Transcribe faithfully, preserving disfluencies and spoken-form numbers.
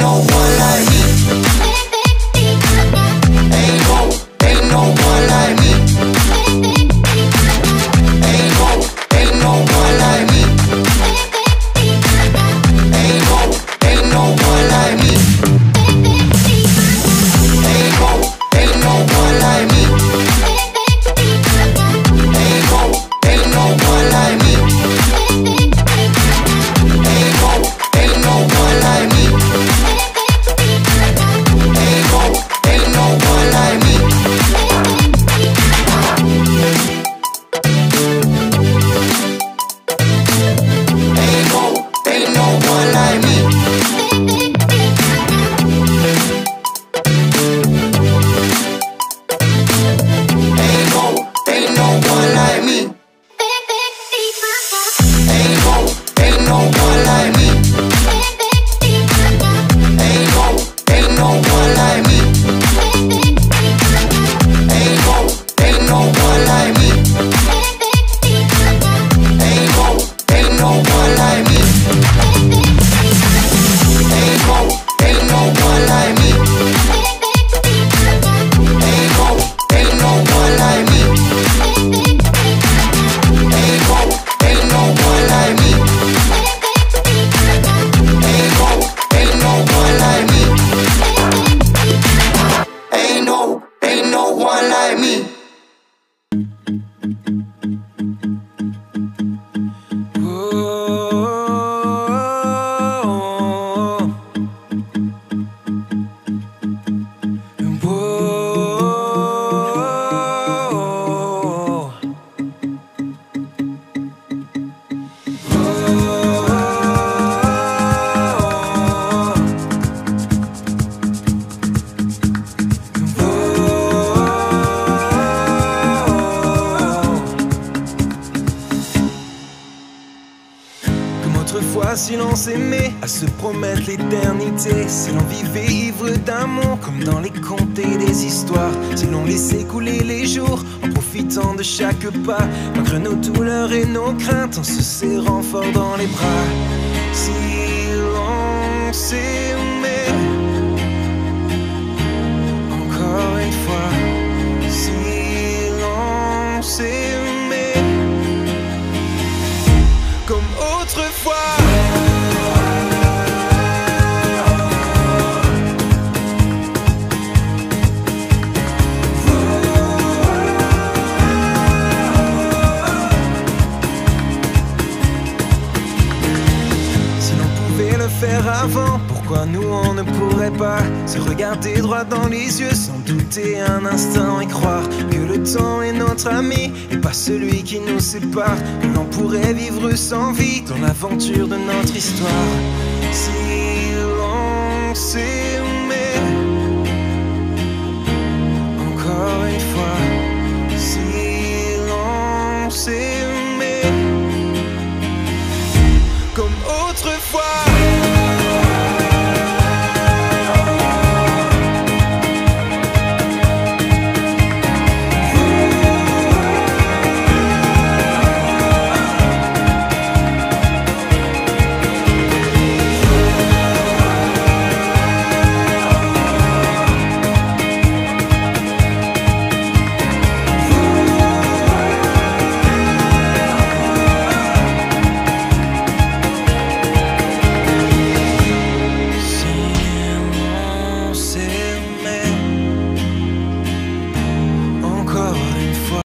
no one like me. Ain't no, ain't no one like me. Ain't no, ain't no one like me. Ain't no, ain't no one like me. Ain't no, ain't no one like me. Ain't no, ain't no one like me. Ain't no, ain't no one like me. Ain't no, ain't no one like me. Ain't no, ain't no one like me. Ain't no, ain't no one like me. Ain't no, ain't no one like me. Ain't no, ain't no one like me. Ain't no, ain't no one like me. Ain't no, ain't no one like me. Ain't no, ain't no one like me. Ain't no, ain't no one like me. Ain't no, ain't no one like me. Ain't no, ain't no one like me. Ain't no, ain't no one like me. Autrefois, si l'on s'aimait, à se promettre l'éternité, si l'on vivait ivre d'amour, comme dans les contes et les histoires, si l'on laissait couler les jours, en profitant de chaque pas, malgré nos douleurs et nos craintes, en se serrant fort dans les bras. Si l'on s'aimait, encore une fois, si l'on s'aimait, comme autrefois. Si l'on pouvait le faire avant, pourquoi nous on ne pourrait pas se regarder droit dans les yeux sans douter un instant et croire que le temps est notre ami et pas celui qui nous sépare, que l'on pourrait vivre sans vie dans l'aventure de notre histoire. Si